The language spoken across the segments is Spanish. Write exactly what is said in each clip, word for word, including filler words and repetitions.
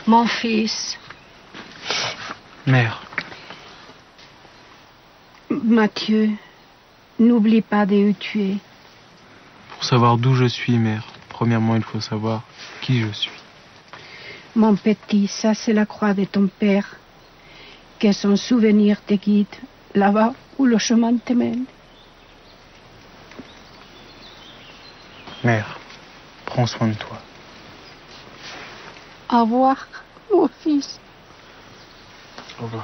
Mon fils. Mère. Mathieu, n'oublie pas de où tu es. Pour savoir d'où je suis, mère, premièrement, il faut savoir qui je suis. Mon petit, ça c'est la croix de ton père. Que son souvenir te guide là-bas où le chemin te mène. Mère, prends soin de toi. Au revoir, mon fils. Au revoir.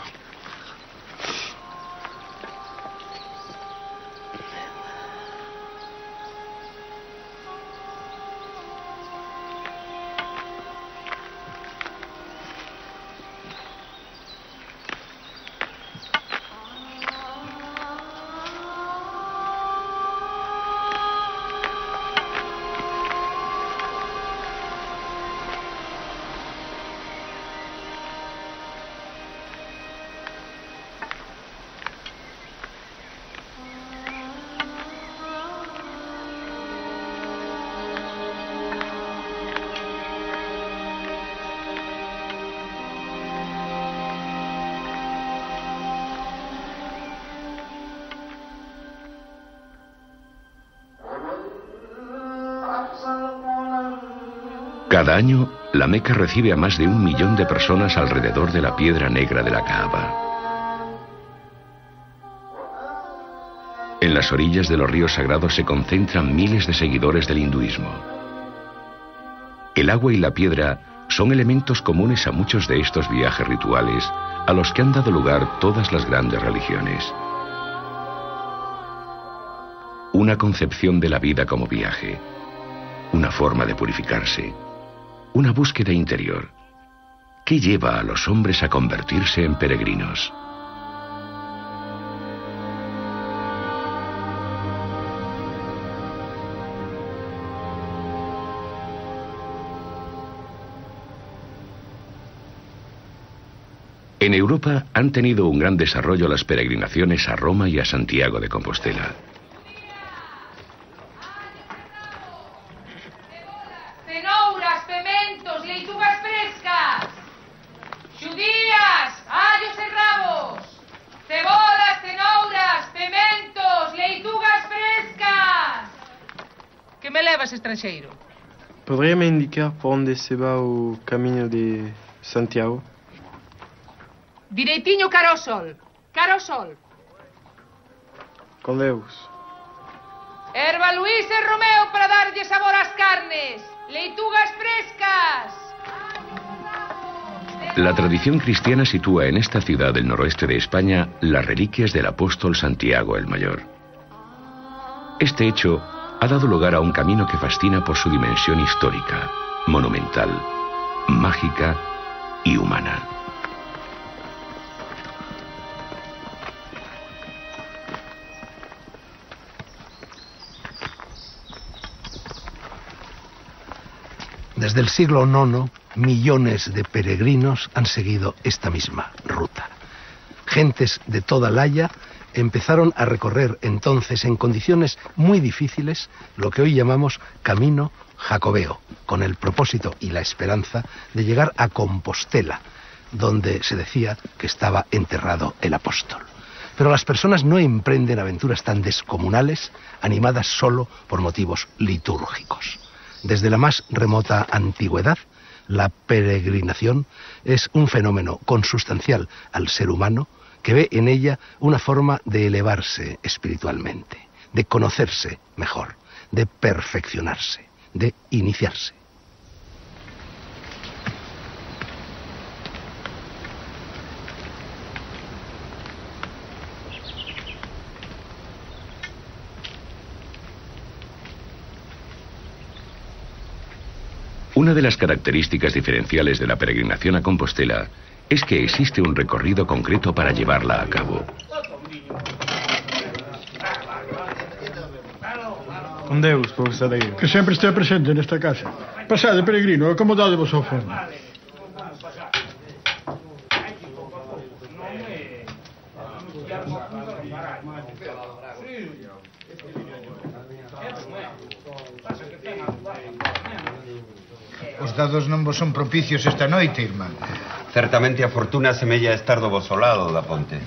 Cada año, la Meca recibe a más de un millón de personas alrededor de la piedra negra de la Kaaba. En las orillas de los ríos sagrados se concentran miles de seguidores del hinduismo. El agua y la piedra son elementos comunes a muchos de estos viajes rituales a los que han dado lugar todas las grandes religiones. Una concepción de la vida como viaje, una forma de purificarse, una búsqueda interior. ¿Qué lleva a los hombres a convertirse en peregrinos? En Europa han tenido un gran desarrollo las peregrinaciones a Roma y a Santiago de Compostela. Cenouras, pementos, leitugas frescas, xudías, allos e rabos, cebolas, cenouras, pementos, leitugas frescas. Que me levas, estranxeiro? ¿Podría me indicar por dónde se va o camino de Santiago? Direitiño cara ao sol, cara ao sol. Con Deus. Erva Luís e Romeo para darlle sabor ás carnes. Leitugas frescas. La tradición cristiana sitúa en esta ciudad del noroeste de España las reliquias del apóstol Santiago el Mayor. Este hecho ha dado lugar a un camino que fascina por su dimensión histórica, monumental, mágica y humana. Desde el siglo nono, millones de peregrinos han seguido esta misma ruta. Gentes de toda la Haya empezaron a recorrer entonces en condiciones muy difíciles lo que hoy llamamos Camino Jacobeo, con el propósito y la esperanza de llegar a Compostela, donde se decía que estaba enterrado el apóstol. Pero las personas no emprenden aventuras tan descomunales, animadas solo por motivos litúrgicos. Desde la más remota antigüedad, la peregrinación es un fenómeno consustancial al ser humano que ve en ella una forma de elevarse espiritualmente, de conocerse mejor, de perfeccionarse, de iniciarse. Una de las características diferenciales de la peregrinación a Compostela es que existe un recorrido concreto para llevarla a cabo. Con Deus, professor. Que sempre estea presente nesta casa. Pasade, peregrino, acomodade-vos ao forno. Os dados non vos son propicios esta noite, irmán. Certamente a fortuna semella estar do voso lado, da Ponte.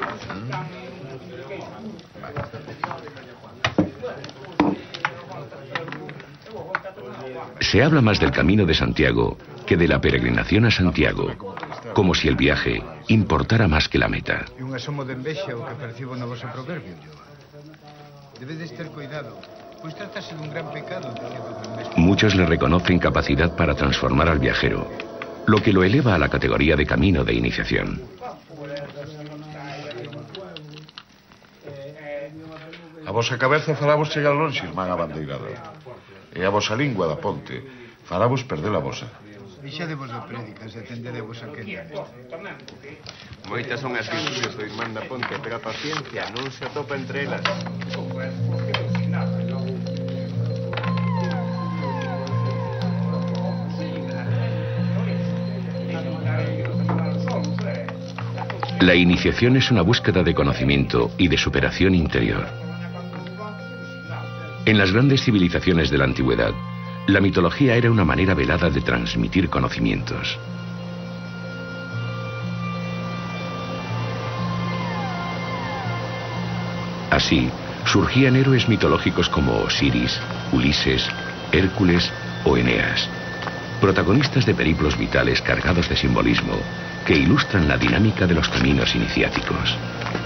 Se habla más del Camino de Santiago que de la peregrinación a Santiago, como si el viaje importara más que la meta. E un asomo de envexa o que percibo no voso proverbio. Debedes ter cuidado, pois tratase dun gran pecado. Muchos le reconocen capacidad para transformar al viajero, lo que lo eleva a la categoría de camino de iniciación. A vosa cabeza faravos chegar lonxe, irmán abandeirado. E a vosa lingua da Ponte faravos perder a vosa. Deixadevos de prédicas e atendedevos a quen dá. Moitas son as virtudes do irmán da Ponte, pero a paciencia non se atopa entre elas. La iniciación es una búsqueda de conocimiento y de superación interior. En las grandes civilizaciones de la antigüedad, la mitología era una manera velada de transmitir conocimientos. Así, surgían héroes mitológicos como Osiris, Ulises, Hércules o Eneas, protagonistas de periplos vitales cargados de simbolismo que ilustran la dinámica de los caminos iniciáticos.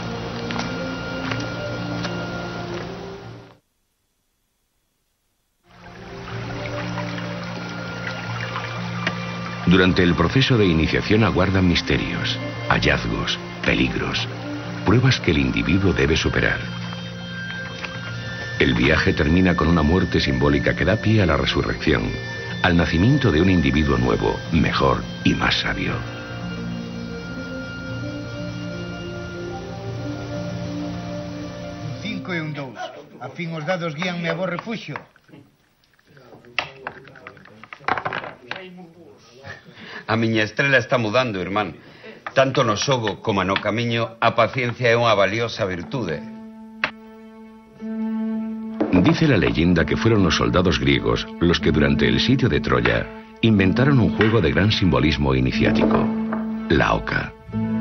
Durante el proceso de iniciación aguardan misterios, hallazgos, peligros, pruebas que el individuo debe superar. El viaje termina con una muerte simbólica que da pie a la resurrección, al nacimiento de un individuo nuevo, mejor y más sabio. Un cinco e un dous. A fin os dados guíanme a vos refuxio. A miña estrela está mudando, irmán. Tanto no xogo como no camiño, a paciencia é unha valiosa virtude. Dice la leyenda que fueron los soldados griegos los que durante el sitio de Troya inventaron un juego de gran simbolismo iniciático, la oca.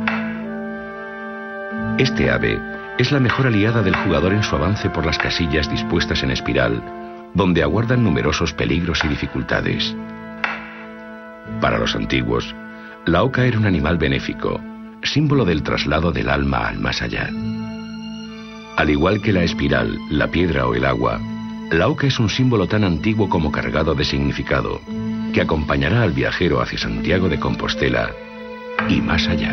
Este ave es la mejor aliada del jugador en su avance por las casillas dispuestas en espiral, donde aguardan numerosos peligros y dificultades. Para los antiguos, la oca era un animal benéfico, símbolo del traslado del alma al más allá. Al igual que la espiral, la piedra o el agua, la oca es un símbolo tan antiguo como cargado de significado, que acompañará al viajero hacia Santiago de Compostela y más allá.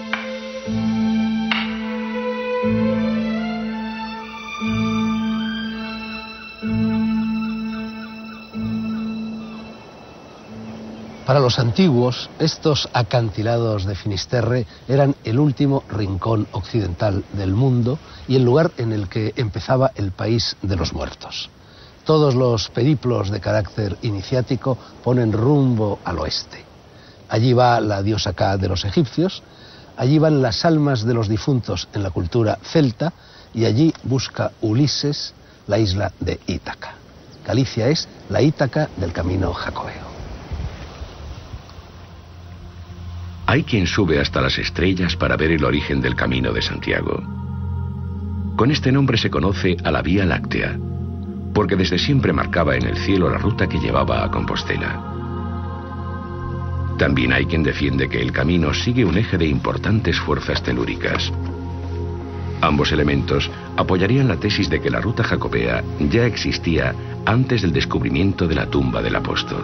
Para los antiguos, estos acantilados de Finisterre eran el último rincón occidental del mundo y el lugar en el que empezaba el país de los muertos. Todos los periplos de carácter iniciático ponen rumbo al oeste. Allí va la diosa Ka de los egipcios, allí van las almas de los difuntos en la cultura celta y allí busca Ulises la isla de Ítaca. Galicia es la Ítaca del camino jacobeo. Hay quien sube hasta las estrellas para ver el origen del Camino de Santiago. Con este nombre se conoce a la Vía Láctea, porque desde siempre marcaba en el cielo la ruta que llevaba a Compostela. También hay quien defiende que el camino sigue un eje de importantes fuerzas telúricas. Ambos elementos apoyarían la tesis de que la ruta jacobea ya existía antes del descubrimiento de la tumba del apóstol.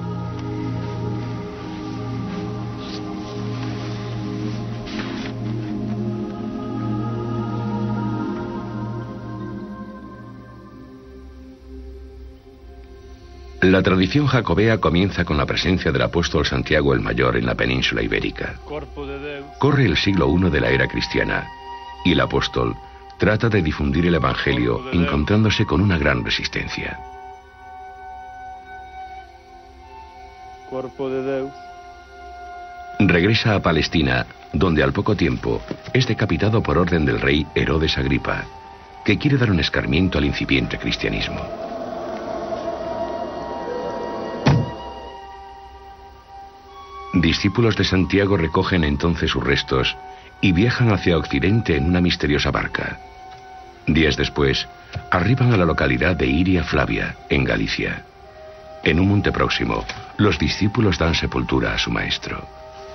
La tradición jacobea comienza con la presencia del apóstol Santiago el Mayor en la península ibérica. Corre el siglo primero de la era cristiana y el apóstol trata de difundir el evangelio encontrándose con una gran resistencia. Regresa a Palestina, donde al poco tiempo es decapitado por orden del rey Herodes Agripa, que quiere dar un escarmiento al incipiente cristianismo. Discípulos de Santiago recogen entonces sus restos y viajan hacia Occidente en una misteriosa barca. Días después, arriban a la localidad de Iria Flavia, en Galicia. En un monte próximo, los discípulos dan sepultura a su maestro.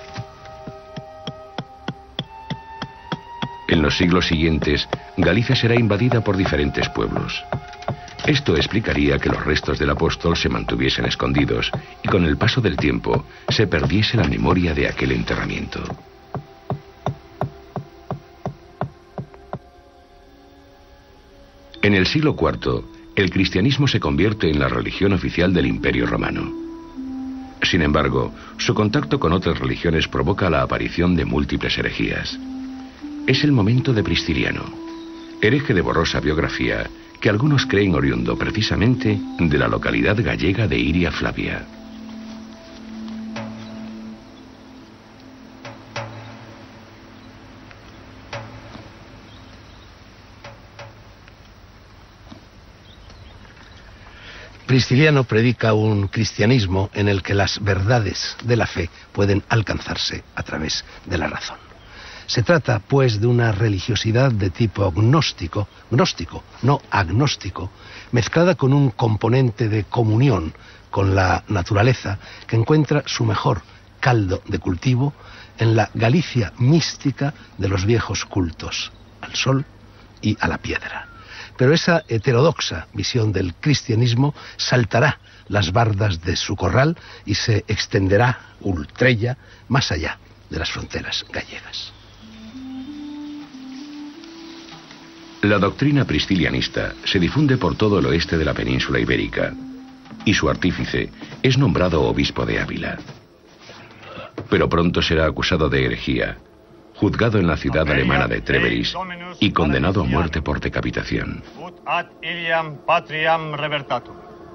En los siglos siguientes, Galicia será invadida por diferentes pueblos. Esto explicaría que los restos del apóstol se mantuviesen escondidos y con el paso del tiempo se perdiese la memoria de aquel enterramiento. En el siglo cuarto, el cristianismo se convierte en la religión oficial del Imperio Romano. Sin embargo, su contacto con otras religiones provoca la aparición de múltiples herejías. Es el momento de Prisciliano, hereje de borrosa biografía, que algunos creen oriundo precisamente de la localidad gallega de Iria Flavia. Prisciliano predica un cristianismo en el que las verdades de la fe pueden alcanzarse a través de la razón. Se trata, pues, de una religiosidad de tipo gnóstico, gnóstico, no agnóstico, mezclada con un componente de comunión con la naturaleza que encuentra su mejor caldo de cultivo en la Galicia mística de los viejos cultos, al sol y a la piedra. Pero esa heterodoxa visión del cristianismo saltará las bardas de su corral y se extenderá ultrella más allá de las fronteras gallegas. La doctrina priscilianista se difunde por todo el oeste de la península ibérica y su artífice es nombrado obispo de Ávila. Pero pronto será acusado de herejía, juzgado en la ciudad alemana de Treveris y condenado a muerte por decapitación. Ad iliam patriam revertatum.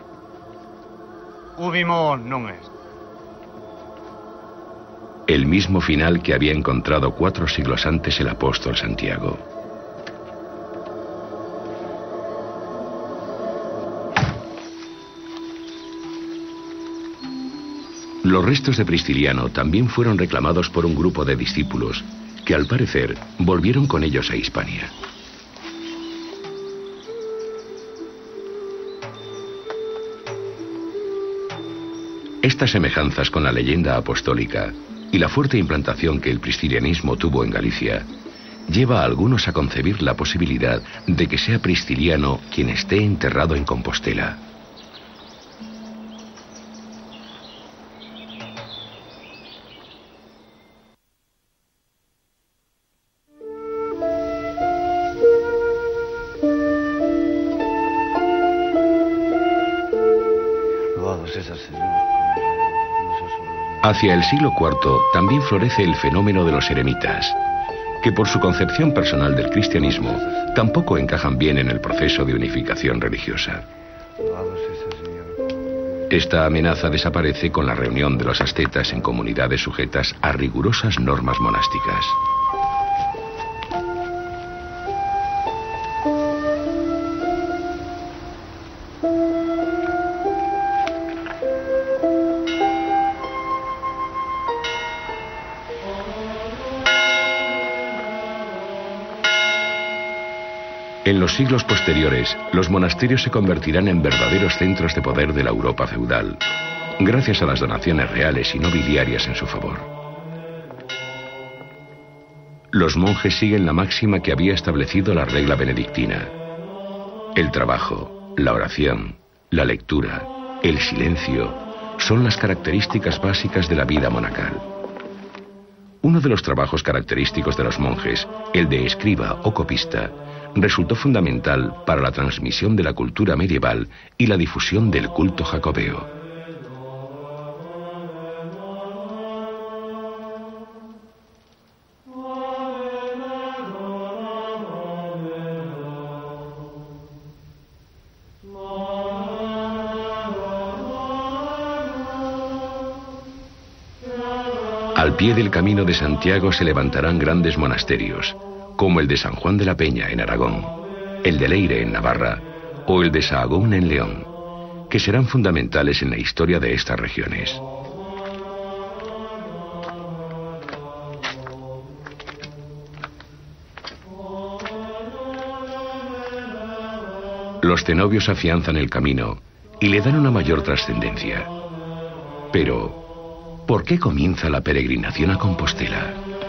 Ubimo non est. El mismo final que había encontrado cuatro siglos antes el apóstol Santiago. Los restos de Prisciliano también fueron reclamados por un grupo de discípulos que, al parecer, volvieron con ellos a Hispania. Estas semejanzas con la leyenda apostólica y la fuerte implantación que el priscilianismo tuvo en Galicia lleva a algunos a concebir la posibilidad de que sea Prisciliano quien esté enterrado en Compostela. Hacia el siglo cuarto también florece el fenómeno de los eremitas, que por su concepción personal del cristianismo tampoco encajan bien en el proceso de unificación religiosa. Esta amenaza desaparece con la reunión de los ascetas en comunidades sujetas a rigurosas normas monásticas. En los siglos posteriores, los monasterios se convertirán en verdaderos centros de poder de la Europa feudal, gracias a las donaciones reales y nobiliarias en su favor. Los monjes siguen la máxima que había establecido la regla benedictina. El trabajo, la oración, la lectura, el silencio, son las características básicas de la vida monacal. Uno de los trabajos característicos de los monjes, el de escriba o copista, resultó fundamental para la transmisión de la cultura medieval y la difusión del culto jacobeo. Al pie del camino de Santiago se levantarán grandes monasterios, como el de San Juan de la Peña en Aragón, el de Leire en Navarra o el de Sahagún en León, que serán fundamentales en la historia de estas regiones. Los cenobios afianzan el camino y le dan una mayor trascendencia. Pero, ¿por qué comienza la peregrinación a Compostela?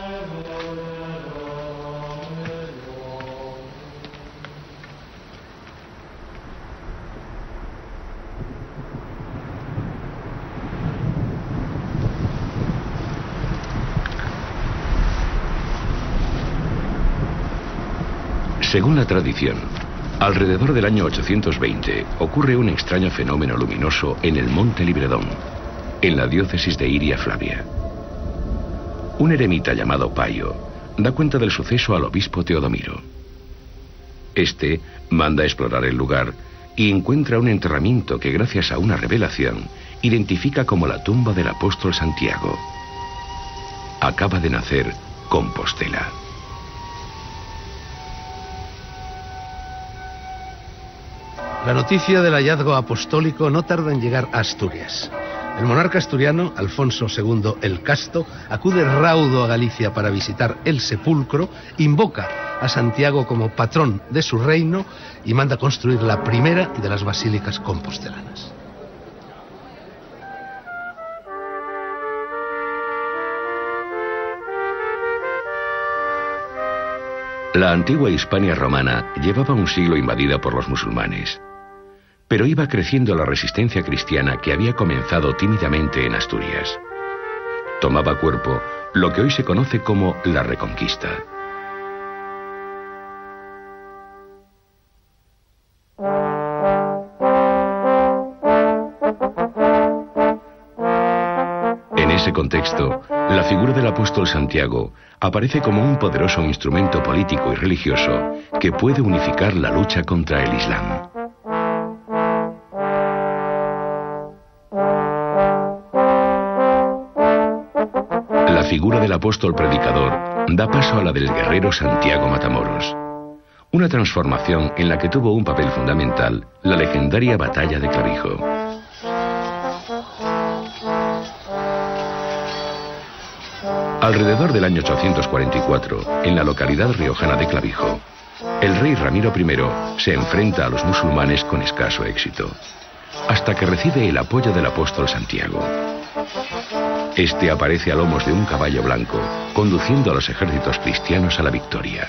Según la tradición, alrededor del año ochocientos veinte ocurre un extraño fenómeno luminoso en el monte Libredón, en la diócesis de Iria Flavia. Un eremita llamado Paio da cuenta del suceso al obispo Teodomiro. Este manda a explorar el lugar y encuentra un enterramiento que, gracias a una revelación, identifica como la tumba del apóstol Santiago. Acaba de nacer Compostela. La noticia del hallazgo apostólico no tarda en llegar a Asturias. El monarca asturiano, Alfonso segundo el Casto, acude raudo a Galicia para visitar el sepulcro, invoca a Santiago como patrón de su reino y manda construir la primera de las basílicas compostelanas. La antigua Hispania romana llevaba un siglo invadida por los musulmanes, pero iba creciendo la resistencia cristiana que había comenzado tímidamente en Asturias. Tomaba cuerpo lo que hoy se conoce como la Reconquista. En ese contexto, la figura del apóstol Santiago aparece como un poderoso instrumento político y religioso que puede unificar la lucha contra el Islam. La figura del apóstol predicador da paso a la del guerrero Santiago Matamoros, una transformación en la que tuvo un papel fundamental la legendaria batalla de Clavijo. Alrededor del año ochocientos cuarenta y cuatro, en la localidad riojana de Clavijo, el rey Ramiro primero se enfrenta a los musulmanes con escaso éxito, hasta que recibe el apoyo del apóstol Santiago. Este aparece a lomos de un caballo blanco, conduciendo a los ejércitos cristianos a la victoria.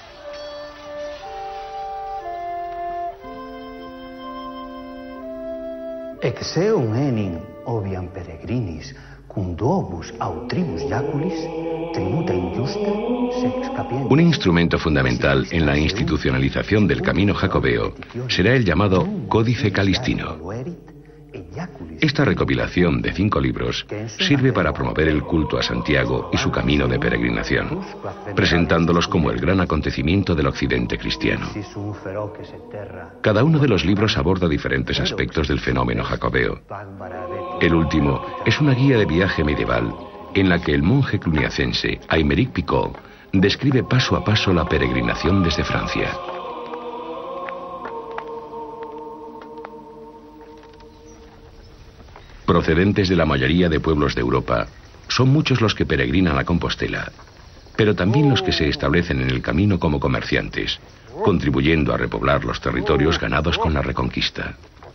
Exeum enim obiam peregrinis cum duobus autribus jaculis tributa injusta sex capiente. Un instrumento fundamental en la institucionalización del camino jacobeo será el llamado Códice Calistino. Esta recopilación de cinco libros sirve para promover el culto a Santiago y su camino de peregrinación, presentándolos como el gran acontecimiento del occidente cristiano. Cada uno de los libros aborda diferentes aspectos del fenómeno jacobeo. El último es una guía de viaje medieval en la que el monje cluniacense Aymeric Picot describe paso a paso la peregrinación desde Francia. Procedentes de la mayoría de pueblos de Europa, son muchos los que peregrinan a Compostela, pero también los que se establecen en el camino como comerciantes, contribuyendo a repoblar los territorios ganados con la Reconquista.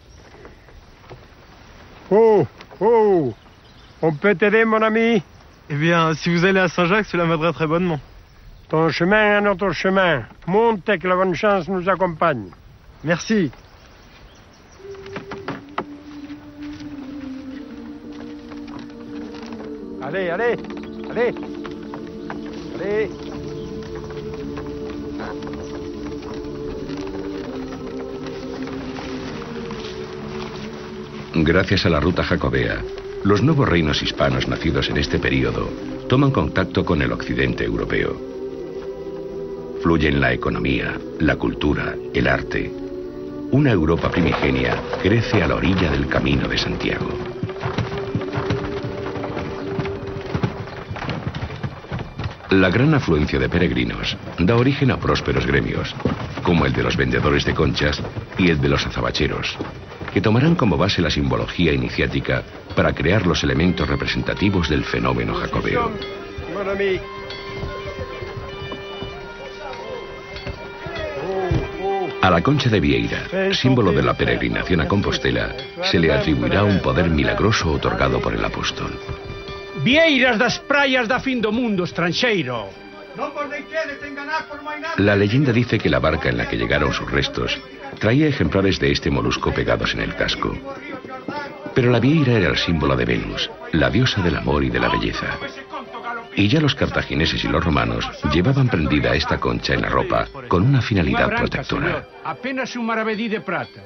Oh, oh, on peut t'aider, mon ami? Eh bien, si vous allez à Saint-Jacques, cela m'aiderait très bonnement. Ton chemin à notre chemin. Monte et que la bonne chance nous accompagne. Merci. Allez, allez, allez, allez. Gracias a la ruta jacobea, los nuevos reinos hispanos nacidos en este período toman contacto con el occidente europeo. Fluyen la economía, la cultura, el arte. Una Europa primigenia crece a la orilla del camino de Santiago. La gran afluencia de peregrinos da origen a prósperos gremios, como el de los vendedores de conchas y el de los azabacheros, que tomarán como base la simbología iniciática para crear los elementos representativos del fenómeno jacobeo. A la concha de Vieira, símbolo de la peregrinación a Compostela, se le atribuirá un poder milagroso otorgado por el apóstol. Vieiras das praias da fin do mundo, estranxeiro. La leyenda dice que la barca en la que llegaron sus restos traía ejemplares de este molusco pegados en el casco. Pero la Vieira era el símbolo de Venus, la diosa del amor y de la belleza. Y ya los cartagineses y los romanos llevaban prendida esta concha en la ropa con una finalidad protectora. Apenas un maravedí de plata.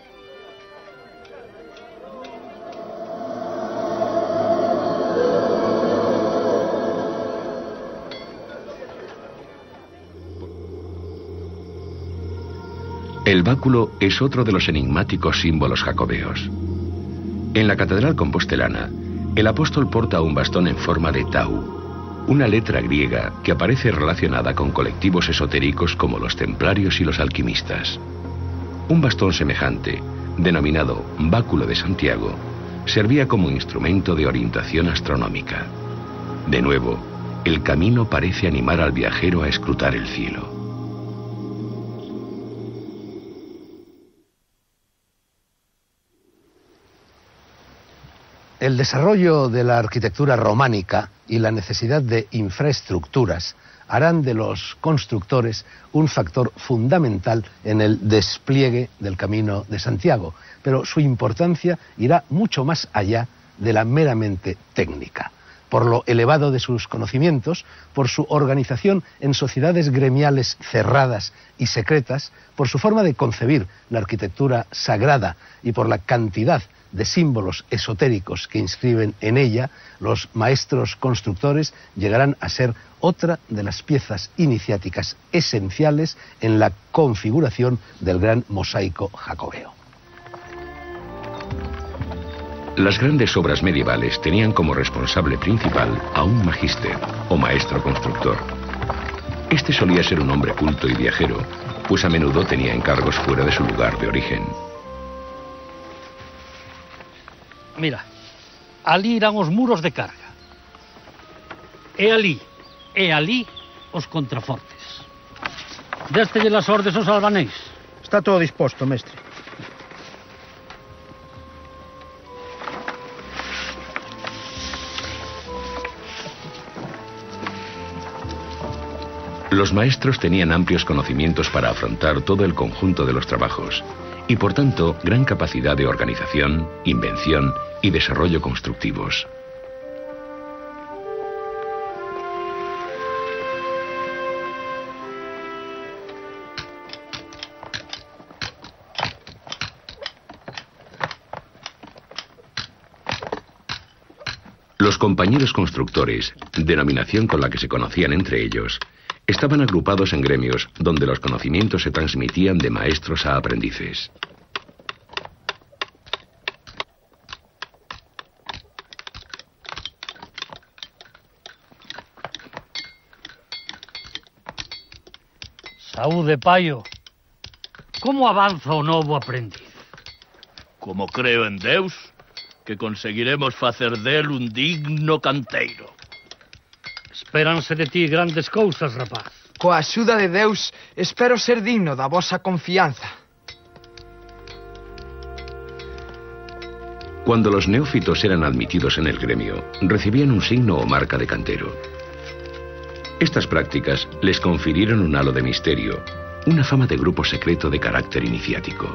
El báculo es otro de los enigmáticos símbolos jacobeos. En la catedral compostelana, el apóstol porta un bastón en forma de tau, una letra griega que aparece relacionada con colectivos esotéricos como los templarios y los alquimistas. Un bastón semejante, denominado Báculo de Santiago, servía como instrumento de orientación astronómica. De nuevo, el camino parece animar al viajero a escrutar el cielo. El desarrollo de la arquitectura románica y la necesidad de infraestructuras harán de los constructores un factor fundamental en el despliegue del Camino de Santiago, pero su importancia irá mucho más allá de la meramente técnica, por lo elevado de sus conocimientos, por su organización en sociedades gremiales cerradas y secretas, por su forma de concebir la arquitectura sagrada y por la cantidad de símbolos esotéricos que inscriben en ella. Los maestros constructores llegarán a ser otra de las piezas iniciáticas esenciales en la configuración del gran mosaico jacobeo. Las grandes obras medievales tenían como responsable principal a un magíster o maestro constructor. Este solía ser un hombre culto y viajero, pues a menudo tenía encargos fuera de su lugar de origen. Mira, ali irán os muros de carga. E ali, e ali os contrafortes. Déstelle las ordes aos albanéis. Está todo disposto, mestre. Los maestros tenían amplios conocimientos para afrontar todo el conjunto de los trabajos y, por tanto, gran capacidad de organización, invención y desarrollo constructivos. Los compañeros constructores, denominación con la que se conocían entre ellos, estaban agrupados en gremios donde los conocimientos se transmitían de maestros a aprendices. Saúde, paio. Como avanza o novo aprendiz? Como creo en Deus, que conseguiremos facer del un digno canteiro. Espéranse de ti grandes cousas, rapaz. Coa axuda de Deus, espero ser digno da vosa confianza. Cuando los neófitos eran admitidos en el gremio, recibían un signo o marca de cantero. Estas prácticas les confirieron un halo de misterio, una fama de grupo secreto de carácter iniciático.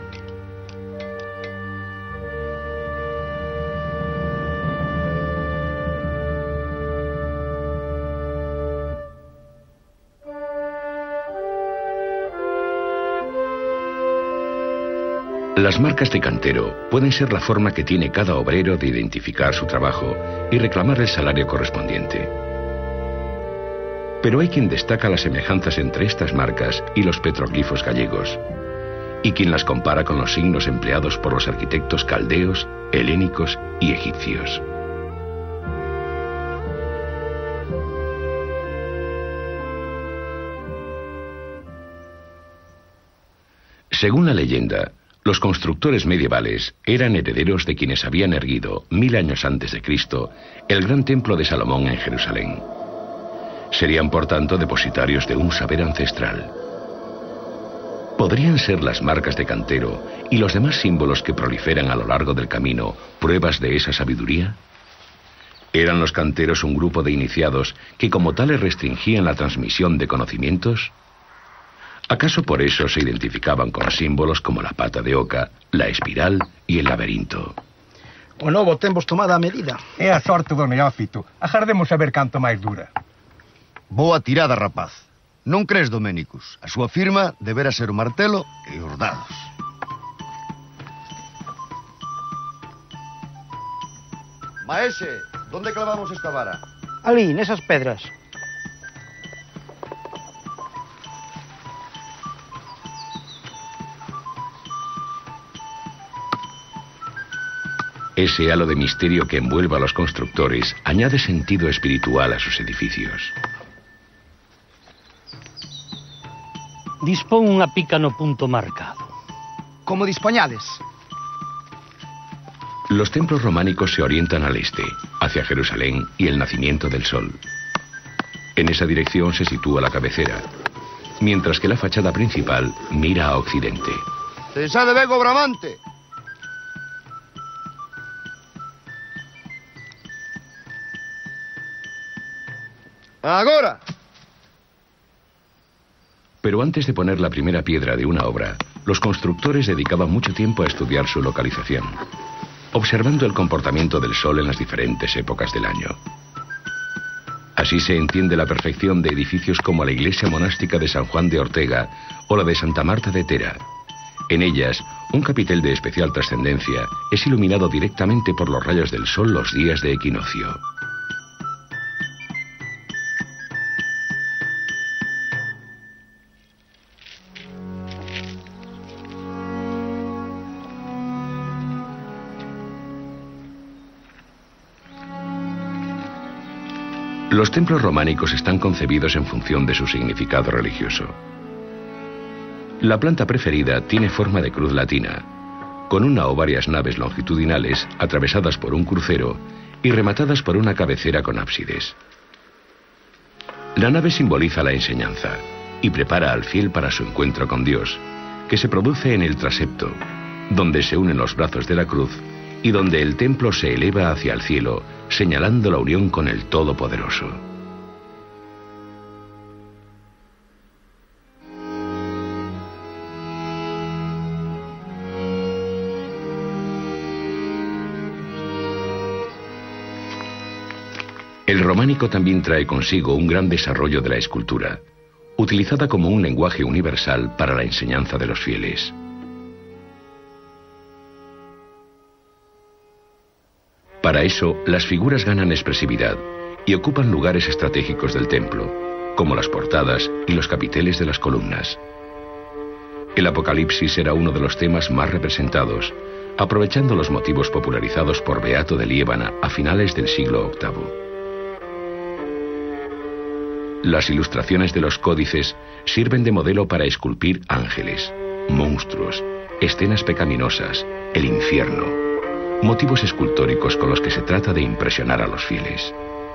Las marcas de cantero pueden ser la forma que tiene cada obrero de identificar su trabajo y reclamar el salario correspondiente. Pero hay quien destaca las semejanzas entre estas marcas y los petroglifos gallegos, y quien las compara con los signos empleados por los arquitectos caldeos, helénicos y egipcios. Según la leyenda, los constructores medievales eran herederos de quienes habían erguido, mil años antes de Cristo, el gran templo de Salomón en Jerusalén. Serían, por tanto, depositarios de un saber ancestral. ¿Podrían ser las marcas de cantero y los demás símbolos que proliferan a lo largo del camino pruebas de esa sabiduría? ¿Eran los canteros un grupo de iniciados que como tales restringían la transmisión de conocimientos? ¿Acaso por eso se identificaban con símbolos como la pata de oca, la espiral y el laberinto? O novo temos tomada a medida. É a sorte do neófito. Agardemos a ver canto máis dura. Boa tirada, rapaz. Non crees, Doménicus? A súa firma debera ser o martelo e os dados. Maese, onde clavamos esta vara? Ali, nesas pedras. Ese halo de misterio que envuelve a los constructores añade sentido espiritual a sus edificios. Dispón unha pica no punto marcado. Como dispoñades. Los templos románicos se orientan al este, hacia Jerusalén y el nacimiento del sol. En esa dirección se sitúa la cabecera, mientras que la fachada principal mira a occidente. Cesade ben o bramante. ¡Agora! Pero antes de poner la primera piedra de una obra, los constructores dedicaban mucho tiempo a estudiar su localización, observando el comportamiento del sol en las diferentes épocas del año. Así se entiende la perfección de edificios como la iglesia monástica de San Juan de Ortega o la de Santa Marta de Tera. En ellas, un capitel de especial trascendencia es iluminado directamente por los rayos del sol los días de equinoccio. Los templos románicos están concebidos en función de su significado religioso. La planta preferida tiene forma de cruz latina, con una o varias naves longitudinales atravesadas por un crucero y rematadas por una cabecera con ábsides. La nave simboliza la enseñanza y prepara al fiel para su encuentro con Dios, que se produce en el transepto, donde se unen los brazos de la cruz y donde el templo se eleva hacia el cielo, señalando la unión con el Todopoderoso. El románico también trae consigo un gran desarrollo de la escultura, utilizada como un lenguaje universal para la enseñanza de los fieles. Para eso, las figuras ganan expresividad y ocupan lugares estratégicos del templo, como las portadas y los capiteles de las columnas. El Apocalipsis era uno de los temas más representados, aprovechando los motivos popularizados por Beato de Liébana a finales del siglo octavo. Las ilustraciones de los códices sirven de modelo para esculpir ángeles, monstruos, escenas pecaminosas, el infierno, motivos escultóricos con los que se trata de impresionar a los fieles.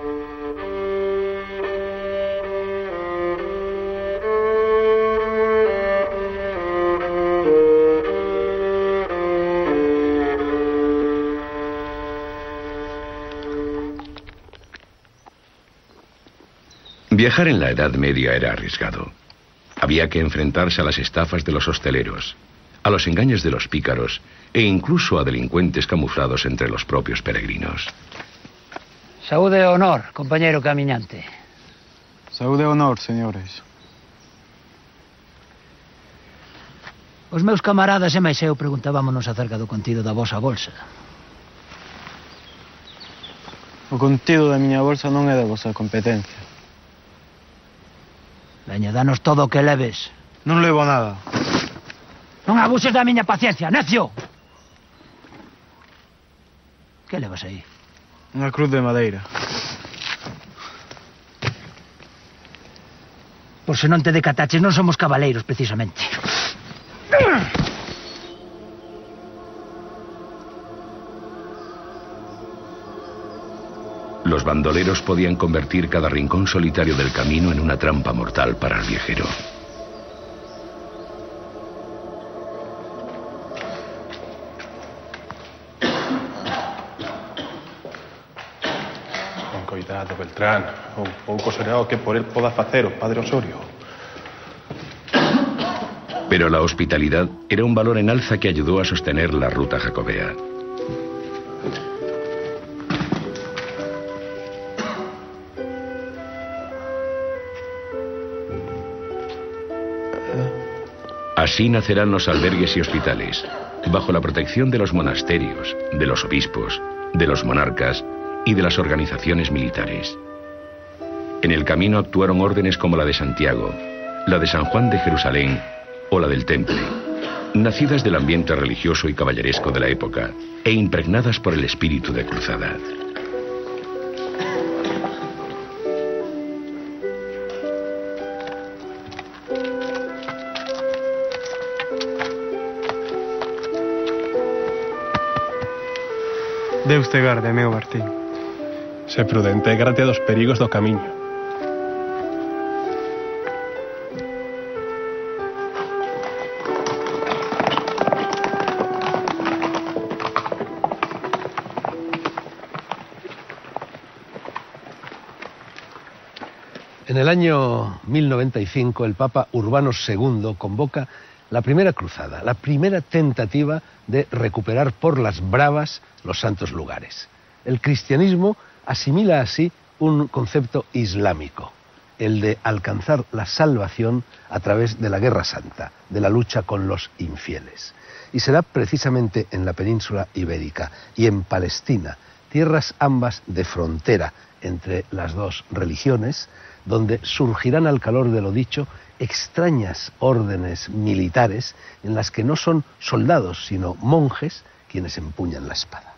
Viajar en la Edad Media era arriesgado. Había que enfrentarse a las estafas de los hosteleros, a los engaños de los pícaros e incluso a delincuentes camuflados entre los propios peregrinos. Saúde e honor, compañero camiñante. Saúde e honor, señores. Os meus camaradas e máis eu preguntábamonos acerca do contido da vosa bolsa. O contido da miña bolsa non é da vosa competencia. Veña, danos todo o que leves. Non levo nada. Non abuses da miña paciencia, necio! Que levas aí? Unha cruz de madeira. Por se non te decataches, non somos cabaleiros, precisamente. Los bandoleros podían convertir cada rincón solitario del camino en una trampa mortal para el viajero. Beltrán, ou pouco será o que por el poda facer o padre Osorio. Pero la hospitalidad era un valor en alza que ayudó a sostener la ruta jacobea. Así nacerán los albergues y hospitales, bajo la protección de los monasterios, de los obispos, de los monarcas y de las organizaciones militares. En el camino actuaron órdenes como la de Santiago, la de San Juan de Jerusalén o la del Temple, nacidas del ambiente religioso y caballeresco de la época e impregnadas por el espíritu de cruzada. Deus te garde, meu Martín. Se prudente e grate dos perigos do camiño. En el año mil noventa y cinco, el Papa Urbano segundo convoca la primera cruzada, la primera tentativa de recuperar por las bravas los santos lugares. El cristianismo asimila así un concepto islámico, el de alcanzar la salvación a través de la guerra santa, de la lucha con los infieles. Y será precisamente en la península ibérica y en Palestina, tierras ambas de frontera entre las dos religiones, donde surgirán al calor de lo dicho extrañas órdenes militares en las que no son soldados, sino monjes quienes empuñan la espada.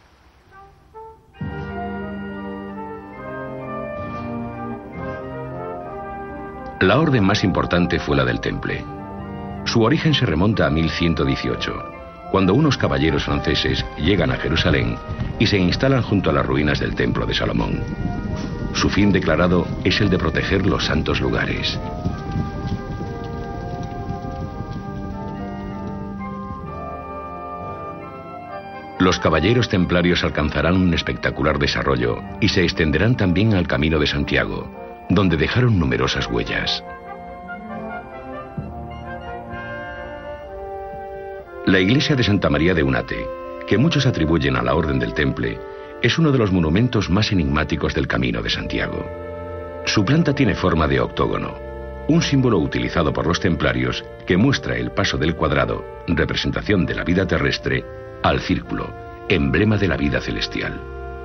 La orden más importante fue la del Temple. Su origen se remonta a mil ciento dieciocho, cuando unos caballeros franceses llegan a Jerusalén y se instalan junto a las ruinas del Templo de Salomón. Su fin declarado es el de proteger los santos lugares. Los caballeros templarios alcanzarán un espectacular desarrollo y se extenderán también al Camino de Santiago, donde dejaron numerosas huellas. La iglesia de Santa María de Unate, que muchos atribuyen a la Orden del Temple, es uno de los monumentos más enigmáticos del Camino de Santiago. Su planta tiene forma de octógono, un símbolo utilizado por los templarios que muestra el paso del cuadrado, representación de la vida terrestre, al círculo, emblema de la vida celestial.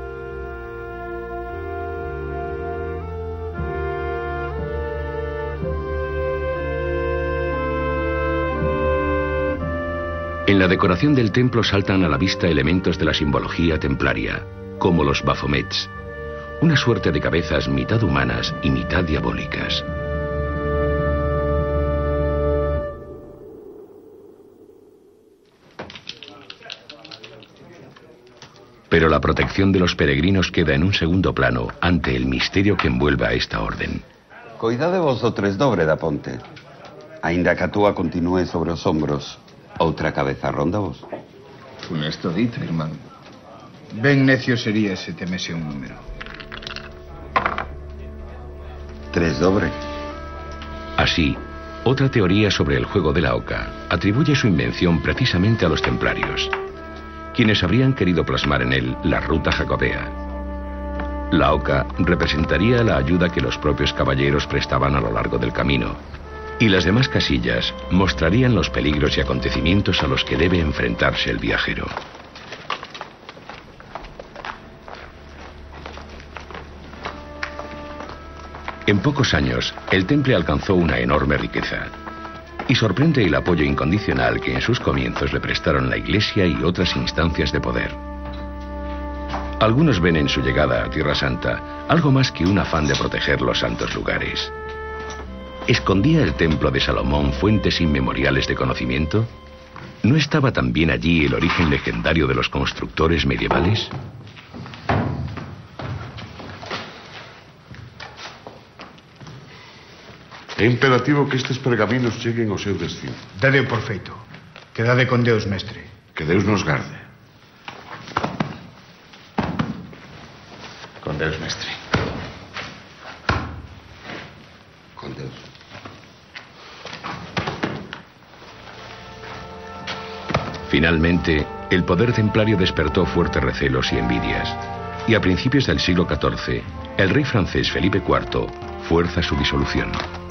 En la decoración del templo saltan a la vista elementos de la simbología templaria, como los bafomets, una suerte de cabezas mitad humanas y mitad diabólicas. Pero la protección de los peregrinos queda en un segundo plano ante el misterio que envuelve a esta orden. Coidade vos do tres dobre da ponte. Ainda que a túa continúe sobre os hombros, outra cabeza ronda vos. Funesto dito, irmán. Ben necio sería se temese un número. Tres dobre. Así, otra teoría sobre el juego de la oca atribuye su invención precisamente a los templarios, quienes habrían querido plasmar en él la ruta jacobea. La oca representaría la ayuda que los propios caballeros prestaban a lo largo del camino, y las demás casillas mostrarían los peligros y acontecimientos a los que debe enfrentarse el viajero. En pocos años, el Temple alcanzó una enorme riqueza, y sorprende el apoyo incondicional que en sus comienzos le prestaron la Iglesia y otras instancias de poder. Algunos ven en su llegada a Tierra Santa algo más que un afán de proteger los santos lugares. ¿Escondía el templo de Salomón fuentes inmemoriales de conocimiento? ¿No estaba también allí el origen legendario de los constructores medievales? É imperativo que estes pergaminos cheguen ao seu destino. Dadeo por feito. Quedade con Deus, mestre. Que Deus nos garde. Con Deus, mestre. Finalmente, el poder templario despertó fuertes recelos y envidias, y a principios del siglo catorce, el rey francés Felipe cuarto fuerza su disolución.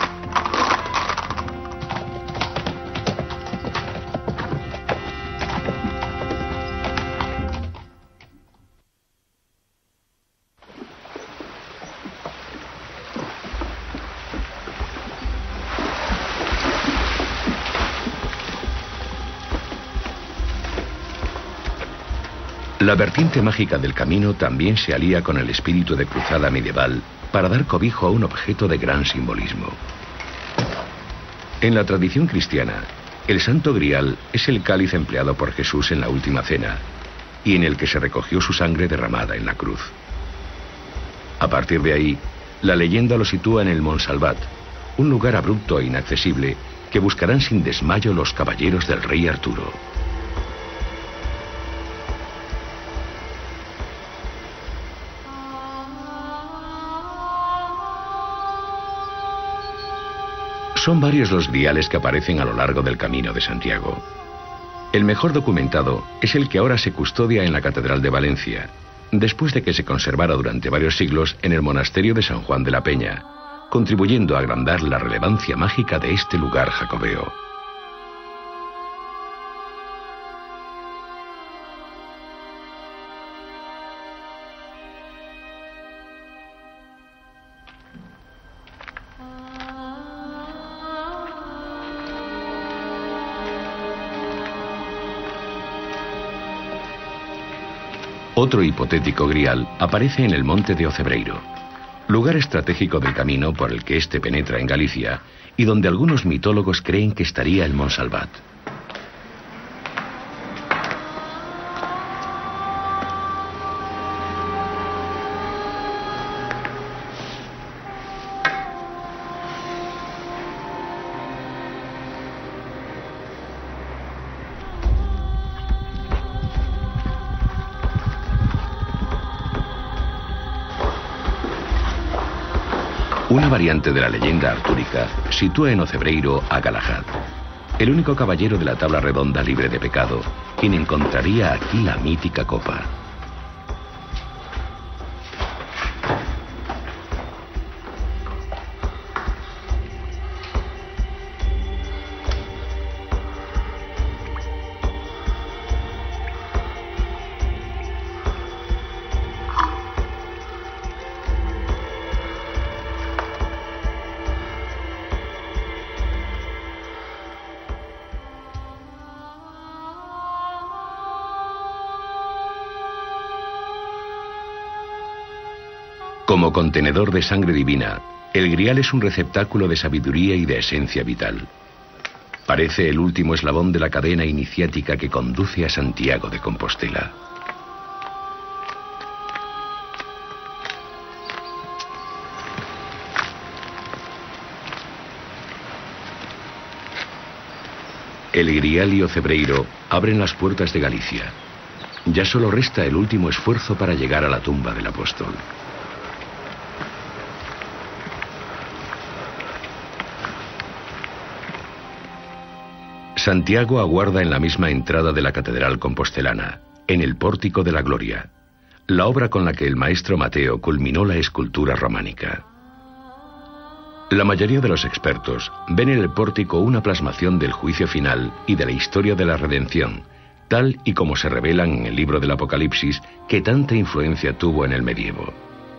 La vertiente mágica del camino también se alía con el espíritu de cruzada medieval para dar cobijo a un objeto de gran simbolismo. En la tradición cristiana, el Santo Grial es el cáliz empleado por Jesús en la Última Cena y en el que se recogió su sangre derramada en la cruz. A partir de ahí, la leyenda lo sitúa en el Montsalvat, un lugar abrupto e inaccesible que buscarán sin desmayo los caballeros del rey Arturo. Son varios los griales que aparecen a lo largo del Camino de Santiago. El mejor documentado es el que ahora se custodia en la Catedral de Valencia, después de que se conservara durante varios siglos en el monasterio de San Juan de la Peña, contribuyendo a agrandar la relevancia mágica de este lugar jacobeo. Otro hipotético grial aparece en el monte de Ocebreiro, lugar estratégico del camino por el que éste penetra en Galicia y donde algunos mitólogos creen que estaría el Montsalvat. Una variante de la leyenda artúrica sitúa en Ocebreiro a Galahad, el único caballero de la tabla redonda libre de pecado, quien encontraría aquí la mítica copa. Como contenedor de sangre divina, el grial es un receptáculo de sabiduría y de esencia vital. Parece el último eslabón de la cadena iniciática que conduce a Santiago de Compostela. El grial y Ocebreiro abren las puertas de Galicia. Ya solo resta el último esfuerzo para llegar a la tumba del apóstol. Santiago aguarda en la misma entrada de la Catedral Compostelana, en el Pórtico de la Gloria, la obra con la que el maestro Mateo culminó la escultura románica. La mayoría de los expertos ven en el pórtico una plasmación del juicio final y de la historia de la redención, tal y como se revelan en el libro del Apocalipsis que tanta influencia tuvo en el medievo.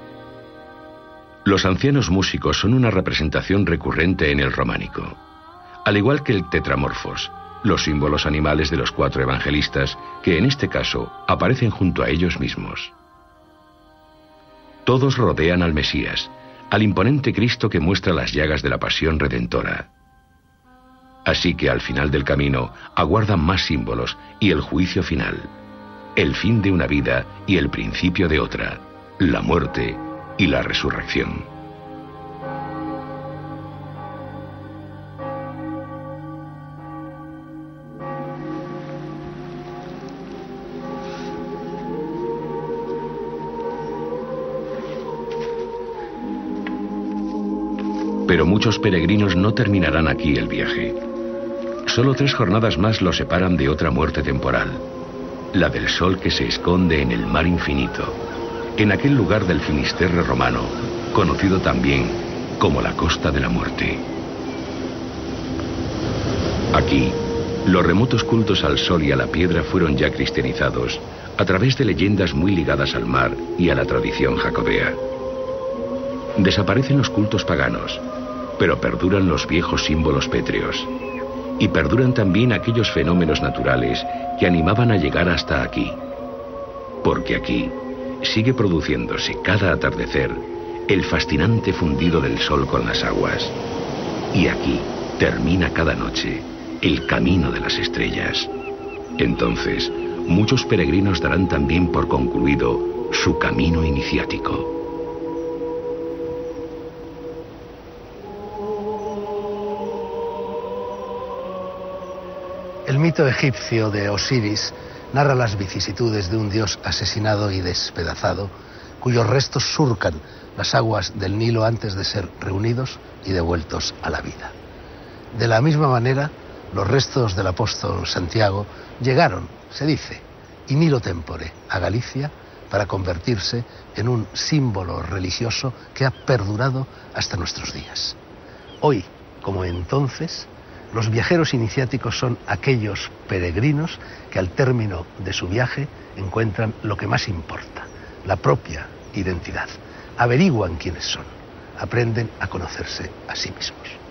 Los ancianos músicos son una representación recurrente en el románico. Al igual que el tetramorfos, los símbolos animales de los cuatro evangelistas, que en este caso aparecen junto a ellos mismos. Todos rodean al Mesías, al imponente Cristo que muestra las llagas de la pasión redentora. Así que al final del camino aguardan más símbolos y el juicio final, el fin de una vida y el principio de otra, la muerte y la resurrección. Pero muchos peregrinos no terminarán aquí el viaje. Solo tres jornadas más lo separan de otra muerte temporal, la del sol que se esconde en el mar infinito, en aquel lugar del Finisterre romano, conocido también como la Costa de la Muerte. Aquí, los remotos cultos al sol y a la piedra fueron ya cristianizados a través de leyendas muy ligadas al mar y a la tradición jacobea. Desaparecen los cultos paganos, pero perduran los viejos símbolos pétreos. Y perduran también aquellos fenómenos naturales que animaban a llegar hasta aquí. Porque aquí sigue produciéndose cada atardecer el fascinante fundido del sol con las aguas. Y aquí termina cada noche el camino de las estrellas. Entonces, muchos peregrinos darán también por concluido su camino iniciático. El mito egipcio de Osiris narra las vicisitudes de un dios asesinado y despedazado, cuyos restos surcan las aguas del Nilo antes de ser reunidos y devueltos a la vida. De la misma manera, los restos del apóstol Santiago llegaron, se dice, in illo tempore, a Galicia, para convertirse en un símbolo religioso que ha perdurado hasta nuestros días. Hoy, como entonces, los viajeros iniciáticos son aquellos peregrinos que al término de su viaje encuentran lo que más importa, la propia identidad. Averiguan quiénes son, aprenden a conocerse a sí mismos.